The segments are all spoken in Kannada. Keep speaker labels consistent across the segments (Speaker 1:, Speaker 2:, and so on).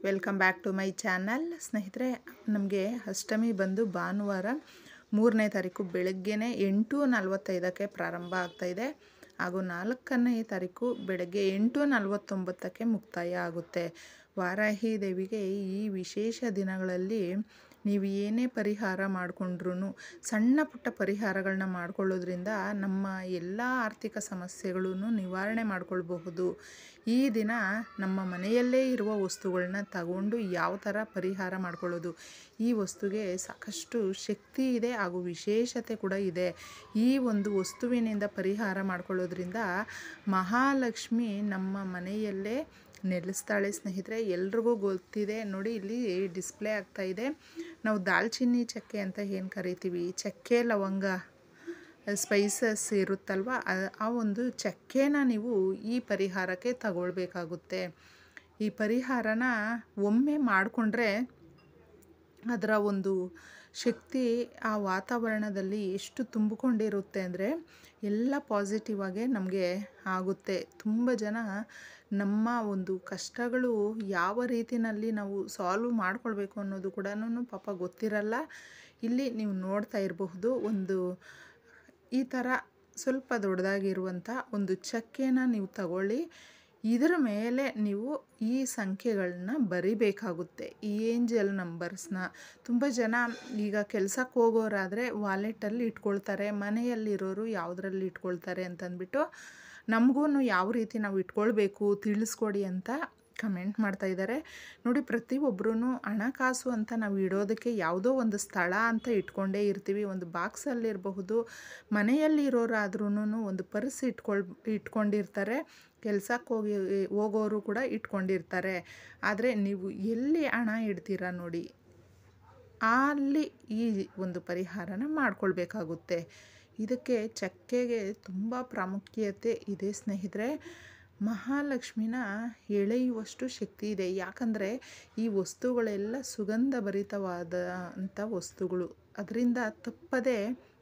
Speaker 1: Welcome back to my channel. ಸ್ನೇಹಿತರೆ, ನಮಗೆ ಅಷ್ಟಮಿ ಬಂದು ಭಾನುವಾರ 3ನೇ ತಾರೀಕು ಬೆಳಗ್ಗೆನೇ 8:45ಕ್ಕೆ ಪ್ರಾರಂಭ ಆಗ್ತಾಯಿದೆ ಹಾಗೂ 4ನೇ ತಾರೀಕು ಬೆಳಗ್ಗೆ 8:49ಕ್ಕೆ ಮುಕ್ತಾಯ ಆಗುತ್ತೆ. ವಾರಾಹಿ ದೇವಿಗೆ ಈ ವಿಶೇಷ ದಿನಗಳಲ್ಲಿ ನೀವು ಏನೇ ಪರಿಹಾರ ಮಾಡಿಕೊಂಡ್ರೂ, ಸಣ್ಣ ಪುಟ್ಟ ಪರಿಹಾರಗಳನ್ನ ಮಾಡಿಕೊಳ್ಳೋದ್ರಿಂದ ನಮ್ಮ ಎಲ್ಲ ಆರ್ಥಿಕ ಸಮಸ್ಯೆಗಳೂ ನಿವಾರಣೆ ಮಾಡಿಕೊಳ್ಬಹುದು. ಈ ದಿನ ನಮ್ಮ ಮನೆಯಲ್ಲೇ ಇರುವ ವಸ್ತುಗಳನ್ನ ತಗೊಂಡು ಯಾವ ಥರ ಪರಿಹಾರ ಮಾಡಿಕೊಳ್ಳೋದು, ಈ ವಸ್ತುಗೆ ಸಾಕಷ್ಟು ಶಕ್ತಿ ಇದೆ ಹಾಗೂ ವಿಶೇಷತೆ ಕೂಡ ಇದೆ. ಈ ಒಂದು ವಸ್ತುವಿನಿಂದ ಪರಿಹಾರ ಮಾಡಿಕೊಳ್ಳೋದ್ರಿಂದ ಮಹಾಲಕ್ಷ್ಮಿ ನಮ್ಮ ಮನೆಯಲ್ಲೇ ನೆಲೆಸ್ತಾಳೆ. ಸ್ನೇಹಿತರೆ, ಎಲ್ರಿಗೂ ಗೊತ್ತಿದೆ ನೋಡಿ, ಇಲ್ಲಿ ಡಿಸ್ಪ್ಲೇ ಆಗ್ತಾ ಇದೆ. ನಾವು ದಾಲ್ಚಿನ್ನಿ ಚಕ್ಕೆ ಅಂತ ಏನು ಕರಿತೀವಿ, ಚಕ್ಕೆ ಲವಂಗ ಸ್ಪೈಸಸ್ ಇರುತ್ತಲ್ವ, ಆ ಒಂದು ಚಕ್ಕೆನ ನೀವು ಈ ಪರಿಹಾರಕ್ಕೆ ತಗೊಳ್ಬೇಕಾಗುತ್ತೆ. ಈ ಪರಿಹಾರನ ಒಮ್ಮೆ ಮಾಡಿಕೊಂಡ್ರೆ ಅದರ ಒಂದು ಶಕ್ತಿ ಆ ವಾತಾವರಣದಲ್ಲಿ ಎಷ್ಟು ತುಂಬಿಕೊಂಡಿರುತ್ತೆ ಅಂದರೆ ಎಲ್ಲ ಪಾಸಿಟಿವ್ ಆಗೇ ನಮಗೆ ಆಗುತ್ತೆ. ತುಂಬ ಜನ ನಮ್ಮ ಒಂದು ಕಷ್ಟಗಳು ಯಾವ ರೀತಿಯಲ್ಲಿ ನಾವು ಸಾಲ್ವ್ ಮಾಡ್ಕೊಳ್ಬೇಕು ಅನ್ನೋದು ಕೂಡ ಪಾಪ ಗೊತ್ತಿರಲ್ಲ. ಇಲ್ಲಿ ನೀವು ನೋಡ್ತಾ ಇರಬಹುದು, ಒಂದು ಈ ಥರ ಸ್ವಲ್ಪ ದೊಡ್ಡದಾಗಿರುವಂಥ ಒಂದು ಚಕ್ಕೆನ ನೀವು ತಗೊಳ್ಳಿ. ಇದರ ಮೇಲೆ ನೀವು ಈ ಸಂಖ್ಯೆಗಳನ್ನ ಬರಿಬೇಕಾಗುತ್ತೆ, ಈ ಏಂಜಲ್ ನಂಬರ್ಸ್ನ. ತುಂಬ ಜನ ಈಗ ಕೆಲಸಕ್ಕೆ ಹೋಗೋರಾದರೆ ವಾಲೆಟಲ್ಲಿ ಇಟ್ಕೊಳ್ತಾರೆ, ಮನೆಯಲ್ಲಿರೋರು ಯಾವುದರಲ್ಲಿ ಇಟ್ಕೊಳ್ತಾರೆ ಅಂತಂದ್ಬಿಟ್ಟು ನಮಗೂ ಯಾವ ರೀತಿ ನಾವು ಇಟ್ಕೊಳ್ಬೇಕು ತಿಳಿಸ್ಕೊಡಿ ಅಂತ ಕಮೆಂಟ್ ಮಾಡ್ತಾಯಿದ್ದಾರೆ. ನೋಡಿ, ಪ್ರತಿಯೊಬ್ಬರೂ ಹಣಕಾಸು ಅಂತ ನಾವು ಇಡೋದಕ್ಕೆ ಯಾವುದೋ ಒಂದು ಸ್ಥಳ ಅಂತ ಇಟ್ಕೊಂಡೇ ಇರ್ತೀವಿ. ಒಂದು ಬಾಕ್ಸಲ್ಲಿರಬಹುದು, ಮನೆಯಲ್ಲಿ ಇರೋರಾದ್ರೂ ಒಂದು ಪರ್ಸ್ ಇಟ್ಕೊಂಡಿರ್ತಾರೆ, ಕೆಲಸಕ್ಕೆ ಹೋಗೋರು ಕೂಡ ಇಟ್ಕೊಂಡಿರ್ತಾರೆ. ಆದರೆ ನೀವು ಎಲ್ಲಿ ಹಣ ಇಡ್ತೀರಾ ನೋಡಿ, ಅಲ್ಲಿ ಈ ಒಂದು ಪರಿಹಾರನ ಮಾಡ್ಕೊಳ್ಬೇಕಾಗುತ್ತೆ. ಇದಕ್ಕೆ ಚಕ್ಕೆಗೆ ತುಂಬ ಪ್ರಾಮುಖ್ಯತೆ ಇದೆ ಸ್ನೇಹಿತರೆ. ಮಹಾಲಕ್ಷ್ಮಿನ ಎಳೆಯುವಷ್ಟು ಶಕ್ತಿ ಇದೆ. ಯಾಕಂದರೆ ಈ ವಸ್ತುಗಳೆಲ್ಲ ಸುಗಂಧ ಭರಿತವಾದಂಥ ವಸ್ತುಗಳು. ಅದರಿಂದ ತಪ್ಪದೆ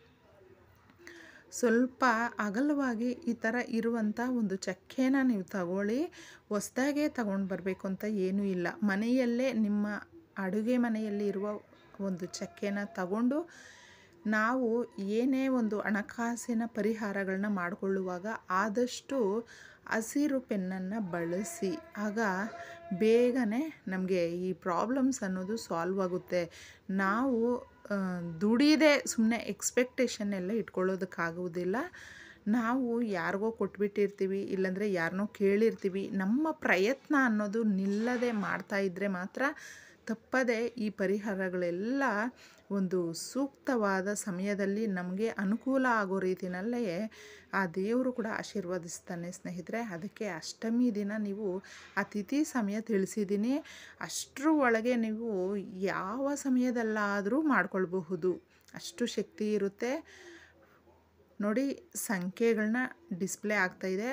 Speaker 1: ಸ್ವಲ್ಪ ಅಗಲವಾಗಿ ಈ ಥರ ಇರುವಂಥ ಒಂದು ಚಕ್ಕೆನ ನೀವು ತಗೊಳ್ಳಿ. ಹೊಸ್ದಾಗೆ ತಗೊಂಡು ಬರಬೇಕು ಅಂತ ಏನೂ ಇಲ್ಲ. ಮನೆಯಲ್ಲೇ ನಿಮ್ಮ ಅಡುಗೆ ಮನೆಯಲ್ಲಿ ಇರುವ ಒಂದು ಚಕ್ಕೆನ ತಗೊಂಡು ನಾವು ಏನೇ ಒಂದು ಹಣಕಾಸಿನ ಪರಿಹಾರಗಳನ್ನ ಮಾಡಿಕೊಳ್ಳುವಾಗ ಆದಷ್ಟು ಹಸಿರು ಪೆನ್ನನ್ನು ಬಳಸಿ. ಆಗ ಬೇಗನೆ ನಮಗೆ ಈ ಪ್ರಾಬ್ಲಮ್ಸ್ ಅನ್ನೋದು ಸಾಲ್ವ್ ಆಗುತ್ತೆ. ನಾವು ದುಡಿದೇ ಸುಮ್ಮನೆ ಎಕ್ಸ್ಪೆಕ್ಟೇಷನ್ ಎಲ್ಲ ಇಟ್ಕೊಳ್ಳೋದಕ್ಕಾಗೋದಿಲ್ಲ. ನಾವು ಯಾರಿಗೋ ಕೊಟ್ಬಿಟ್ಟಿರ್ತೀವಿ, ಇಲ್ಲಾಂದರೆ ಯಾರನ್ನೋ ಕೇಳಿರ್ತೀವಿ. ನಮ್ಮ ಪ್ರಯತ್ನ ಅನ್ನೋದು ನಿಲ್ಲದೆ ಮಾಡ್ತಾಯಿದ್ರೆ ಮಾತ್ರ ತಪ್ಪದೆ ಈ ಪರಿಹಾರಗಳೆಲ್ಲ ಒಂದು ಸೂಕ್ತವಾದ ಸಮಯದಲ್ಲಿ ನಮಗೆ ಅನುಕೂಲ ಆಗೋ ರೀತಿಯಲ್ಲೇ ಆ ದೇವರು ಕೂಡ ಆಶೀರ್ವದಿಸ್ತಾನೆ ಸ್ನೇಹಿತರೆ. ಅದಕ್ಕೆ ಅಷ್ಟಮಿ ದಿನ ನೀವು ಆ ತಿಥಿ ಸಮಯ ತಿಳಿಸಿದ್ದೀನಿ, ಅಷ್ಟರ ಒಳಗೆ ನೀವು ಯಾವ ಸಮಯದಲ್ಲಾದರೂ ಮಾಡ್ಕೊಳ್ಬಹುದು, ಅಷ್ಟು ಶಕ್ತಿ ಇರುತ್ತೆ. ನೋಡಿ, ಸಂಖ್ಯೆಗಳನ್ನ ಡಿಸ್ಪ್ಲೇ ಆಗ್ತಾಯಿದೆ.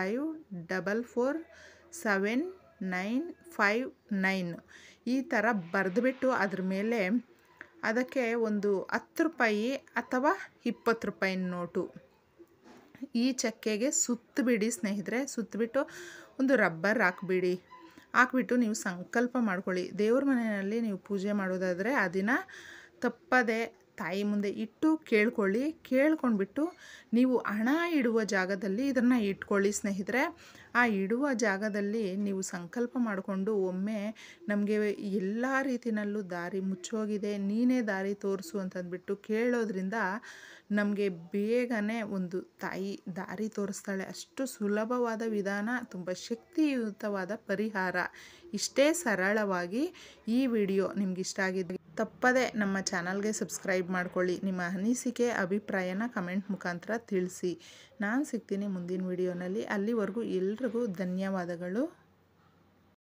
Speaker 1: 544795 ಈ ಥರ ಬರೆದುಬಿಟ್ಟು ಅದ್ರ ಮೇಲೆ ಅದಕ್ಕೆ ಒಂದು 10 ರೂಪಾಯಿ ಅಥವಾ 20 ರೂಪಾಯಿ ನೋಟು ಈ ಚಕ್ಕೆಗೆ ಸುತ್ತಬಿಡಿ ಸ್ನೇಹಿತರೆ. ಸುತ್ತಬಿಟ್ಟು ಒಂದು ರಬ್ಬರ್ ಹಾಕ್ಬಿಟ್ಟು ನೀವು ಸಂಕಲ್ಪ ಮಾಡ್ಕೊಳ್ಳಿ. ದೇವ್ರ ಮನೆಯಲ್ಲಿ ನೀವು ಪೂಜೆ ಮಾಡೋದಾದರೆ ಆ ದಿನ ತಪ್ಪದೆ ತಾಯಿ ಮುಂದೆ ಇಟ್ಟು ಕೇಳ್ಕೊಂಡ್ಬಿಟ್ಟು ನೀವು ಹಣ ಇಡುವ ಜಾಗದಲ್ಲಿ ಇದನ್ನು ಇಟ್ಕೊಳ್ಳಿ ಸ್ನೇಹಿತರೆ. ಆ ಇಡುವ ಜಾಗದಲ್ಲಿ ನೀವು ಸಂಕಲ್ಪ ಮಾಡಿಕೊಂಡು ಒಮ್ಮೆ ನಮಗೆ ಎಲ್ಲ ರೀತಿಯಲ್ಲೂ ದಾರಿ ಮುಚ್ಚೋಗಿದೆ, ನೀನೇ ದಾರಿ ತೋರಿಸು ಅಂತಂದ್ಬಿಟ್ಟು ಕೇಳೋದ್ರಿಂದ ನಮಗೆ ಬೇಗನೆ ಒಂದು ತಾಯಿ ದಾರಿ ತೋರಿಸ್ತಾಳೆ. ಅಷ್ಟು ಸುಲಭವಾದ ವಿಧಾನ, ತುಂಬ ಶಕ್ತಿಯುತವಾದ ಪರಿಹಾರ. ಇಷ್ಟೇ ಸರಳವಾಗಿ ಈ ವಿಡಿಯೋ ನಿಮ್ಗೆ ಇಷ್ಟ ಆಗಿದ್ದು ತಪ್ಪದೆ ನಮ್ಮ ಚಾನಲ್ಗೆ ಸಬ್ಸ್ಕ್ರೈಬ್ ಮಾಡ್ಕೊಳ್ಳಿ. ನಿಮ್ಮ ಅನಿಸಿಕೆ ಅಭಿಪ್ರಾಯನ ಕಮೆಂಟ್ ಮುಖಾಂತರ ತಿಳಿಸಿ. ನಾನು ಸಿಗ್ತೀನಿ ಮುಂದಿನ ವಿಡಿಯೋನಲ್ಲಿ. ಅಲ್ಲಿವರೆಗೂ ಎಲ್ರಿಗೂ ಧನ್ಯವಾದಗಳು.